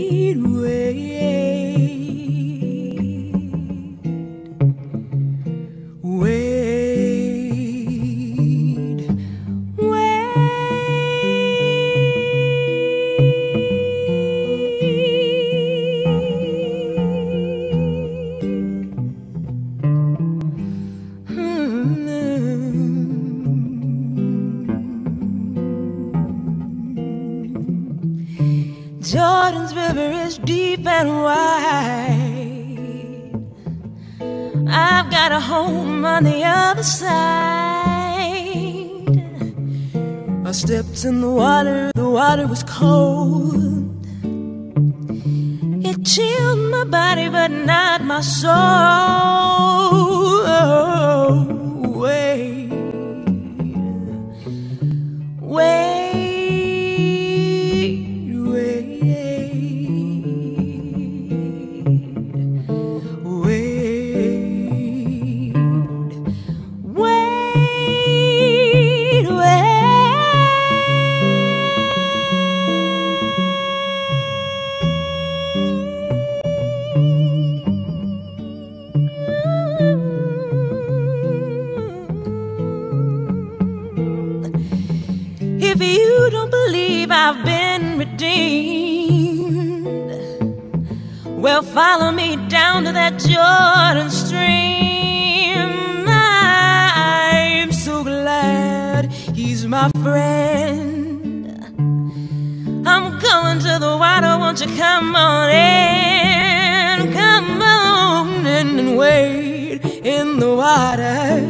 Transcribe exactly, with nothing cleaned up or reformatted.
Jordan's river is deep and wide. I've got a home on the other side. I stepped in the water, the water was cold. It chilled my body but not my soul. Wait, wait. If you don't believe I've been redeemed, well, follow me down to that Jordan stream. I'm so glad he's my friend. I'm going to the water, won't you come on in? Come on in and wade in the water.